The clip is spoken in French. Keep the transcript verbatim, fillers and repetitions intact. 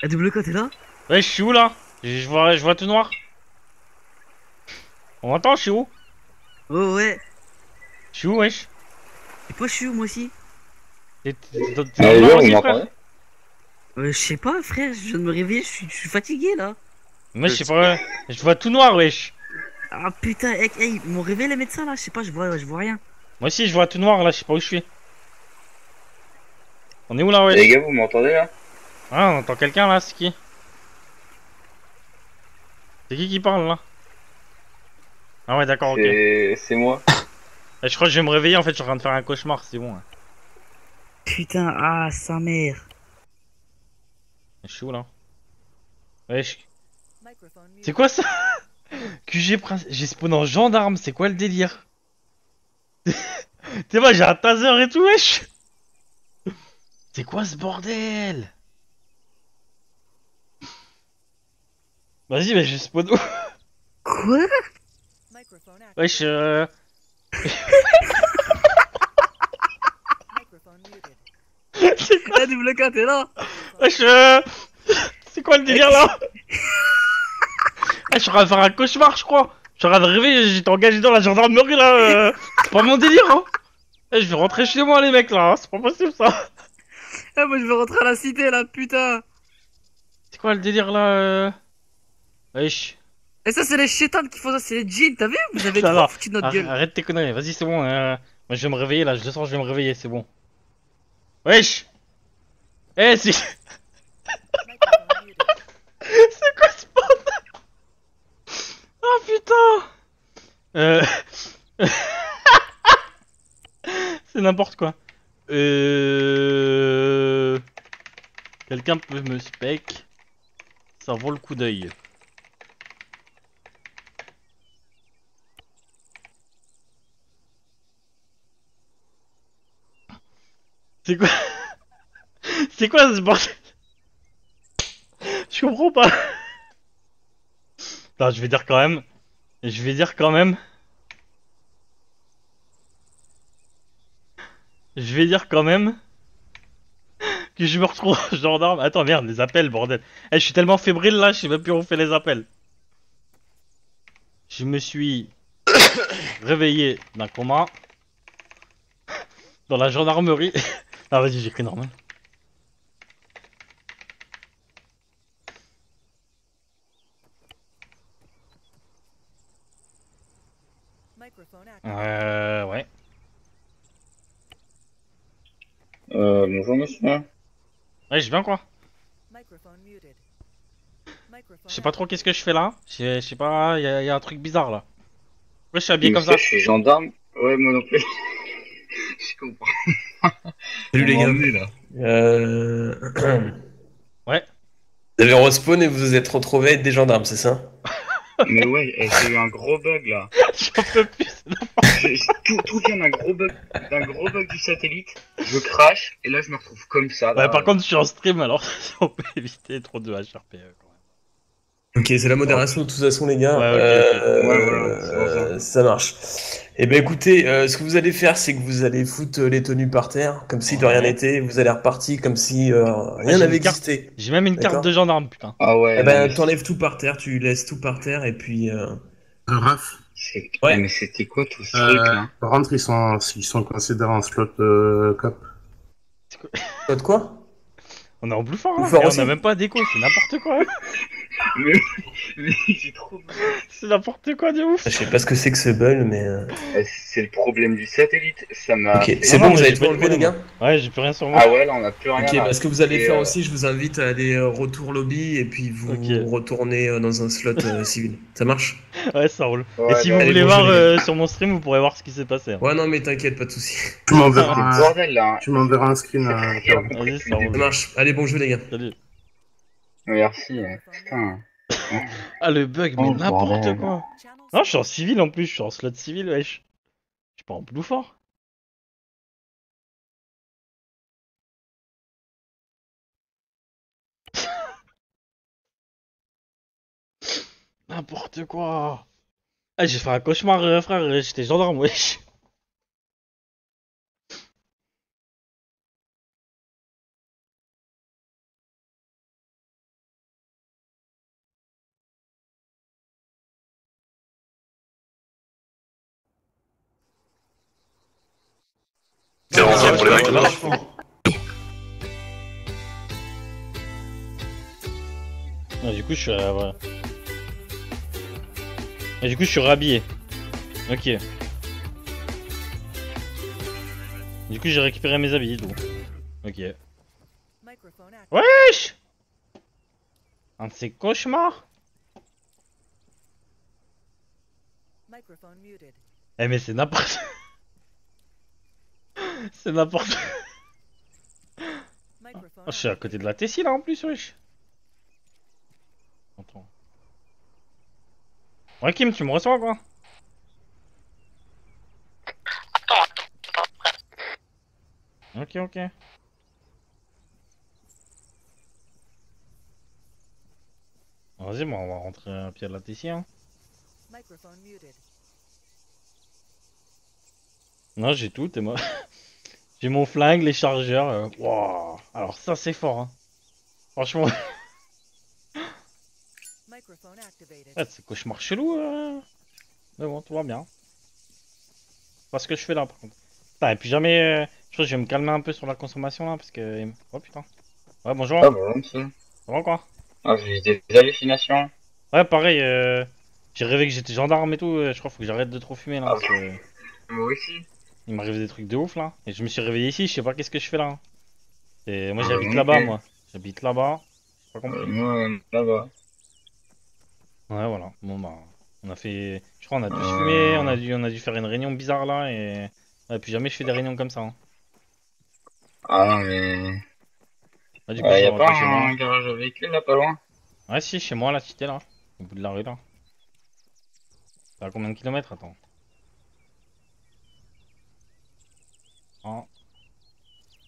Ah, double K, t'es là? Ouais, je suis où là? Je je vois, je vois tout noir. On m'entend, je suis où? Oh ouais. Je suis où, wesh? Et toi, je suis où, moi aussi? T'es t'es dans t'es Ah, dans le les noir gars, vous aussi, m'entendez? frère? Euh, je sais pas, frère, je viens de me réveiller, je suis je suis fatigué là. Moi, je sais pas. Je vois tout noir, wesh. Ah putain, hey, hey, ils m'ont réveillé les médecins là, je sais pas, je vois, je vois rien. Moi aussi, je vois tout noir là, je sais pas où je suis. On est où là, Et les wesh? gars, vous m'entendez là? Ah, on entend quelqu'un là, c'est qui? C'est qui qui parle là? Ah ouais, d'accord, ok. C'est c'est moi. Eh, je crois que je vais me réveiller, en fait, je suis en train de faire un cauchemar, c'est bon. Hein. Putain, ah, sa mère. Je suis où là? Wesh. C'est quoi ça? Q G Prince. J'ai spawn en gendarme, c'est quoi le délire? T'es moi, j'ai un taser et tout, wesh! C'est quoi ce bordel? Vas-y, mais je spawn où? Quoi? Wesh, euh... C'est quoi? Ah, double K, t'es là? Wesh, euh... C'est quoi le Eh, délire qu'est-ce là? Ah, je suis en train de faire un cauchemar, je crois. Je suis en train de rêver, j'étais engagé dans la gendarmerie là. euh, C'est pas mon délire, hein. Eh, je vais rentrer chez moi, les mecs là. hein, C'est pas possible ça. Ah, moi je veux rentrer à la cité là, putain. C'est quoi le délire là? euh Wesh. Et ça, c'est les chétans qui font ça, c'est les djinns, t'as vu? Vous avez Non, trop non. foutu de notre Arr- gueule. Arrête tes conneries. Vas-y, c'est bon. euh, Moi, je vais me réveiller là. Je le sens, je vais me réveiller. C'est bon. Wesh. Eh, c'est. C'est quoi ce bordel? Oh putain. Euh. C'est n'importe quoi. Euh. Quelqu'un peut me spec. Ça vaut le coup d'œil. C'est quoi? C'est quoi ce bordel? Je comprends pas. Attends, je vais dire quand même. Je vais dire quand même. Je vais dire quand même que je me retrouve gendarme. Attends, merde, les appels, bordel. Eh, je suis tellement fébrile là, je sais même plus où on fait les appels. Je me suis réveillé d'un coma dans la gendarmerie. Ah, vas-y, j'écris normal. Euh, ouais. Euh, bonjour monsieur. Ouais, j'ai bien quoi. Je sais pas trop qu'est-ce que je fais là. Je sais pas, y a, y a un truc bizarre là. Ouais, je suis habillé comme Monsieur, ça. je suis gendarme. Ouais, moi non plus. Je comprends. Salut On les m'a gars. emmené là. Euh... Ouais. Vous avez respawn et vous vous êtes retrouvés être des gendarmes, c'est ça? Mais ouais, eh, j'ai eu un gros bug là. J'en peux plus. c'est n'importe- J'ai- j'ai- tout, tout vient d'un gros bug, d'un gros bug du satellite. Je crash et là je me retrouve comme ça Ouais, là. par contre, je suis en stream alors si on peut éviter trop de H R P E quand Ok, c'est la Oh, modération de toute façon les gars. même. Ouais, ok, ok. ouais, voilà, c'est pour ça. Euh, ça marche. Eh ben écoutez, euh, ce que vous allez faire, c'est que vous allez foutre euh, les tenues par terre, comme si de rien Ouais. n'était. Vous allez repartir comme si euh, Ah, rien j'ai n'avait une carte. existé. J'ai même une carte de D'accord? gendarme, putain. Ah Eh ouais, non mais ben c'est, t'enlèves tout par terre, tu laisses tout par terre et puis. euh, Euh, Raph, c'est- eh, Ouais. mais c'était quoi tout ce truc euh, là? par contre, ils sont, ils sont considérés en slot euh, cop. C'est quoi Toi de quoi? On est en blue fort Plus là. fort Et on a aussi? même pas d'écho, c'est n'importe quoi. Mais, mais j'ai trop peur. C'est n'importe quoi de Je ouf. sais pas ce que c'est que ce bull, mais. euh, Eh, c'est le problème du satellite. Ça m'a Ok, fait. c'est Non, bon, non, vous mais avez j'ai tout pas de enlevé les problème. Moi. gars? Ouais, j'ai plus rien sur moi. Ah ouais, là on a plus rien Ok, là. bah, ce que vous allez Et faire euh, aussi, je vous invite à aller euh, retour lobby et puis Ok. vous retournez euh, dans un slot euh, civil. Ça marche? Ouais, ça roule. Et ouais, si vous bah, Allez, voulez bonjour voir les gars. euh, sur mon stream, vous pourrez voir ce qui s'est passé. hein. Ouais, non, mais t'inquiète, pas de soucis. Tu c'est le m'enverras un, bordel là. hein. tu m'enverras un screen J'ai à rien Carole. compris Vas-y, depuis ça le Ça roule. début. marche. Allez, bon jeu les gars. Salut. Merci. euh, Putain. Ah, le bug, mais Oh le n'importe bordel. quoi. Non, je suis en civil en plus, je suis en slot civil, wesh. Je suis pas en blue fort. N'importe quoi. Ah, j'ai fait un cauchemar, euh, frère, j'étais gendarme, wesh. Ouais, pour les mecs, ouais, là. vachement. Ah, du coup, je suis. Euh, ouais. Et du coup, je suis rhabillé. Ok. Du coup, j'ai récupéré mes habits, tout. Ok. Wesh! Un de ces cauchemars? Eh, mais c'est n'importe. C'est n'importe. Oh, je suis à côté de la Tessie là en plus, wesh. Attends. Ouais, Kim, tu me reçois quoi? Ok, ok. Vas-y, bon, on va rentrer à pied de la Tessie, hein. Non, j'ai tout, t'es moi. J'ai mon flingue, les chargeurs. Euh... Wow. Alors, ça, c'est fort, hein. Franchement. Ouais, c'est cauchemar chelou. Euh... Mais bon, tout va bien. C'est pas ce que je fais là, par contre. Putain, et puis jamais. Euh... Je crois que je vais me calmer un peu sur la consommation là, parce que. Oh putain. Ouais, bonjour. Ah bon, monsieur. Ça va quoi? Ah, j'ai des hallucinations. Ouais, pareil. Euh... J'ai rêvé que j'étais gendarme et tout. euh, Je crois qu'il faut que j'arrête de trop fumer là. Ah Parce que... Moi aussi. Il m'arrive des trucs de ouf là. Et je me suis réveillé ici, je sais pas qu'est-ce que je fais là. Et moi Ah, j'habite ok. là-bas, moi. J'habite là-bas. J'ai pas Euh, compris. moi, euh, là-bas. Ouais, voilà. Bon bah. On a fait. Je crois on a tous Euh. fumé. On a dû, on a dû faire une réunion bizarre là. Et. Ouais, puis jamais je fais des réunions comme ça. Hein. Ah non, mais. Bah, du coup, Euh, je y vais a pas rentrer chez moi. un garage à véhicule là, pas loin? Ouais, si, chez moi, la cité là. Au bout de la rue là. C'est à combien de kilomètres? Attends.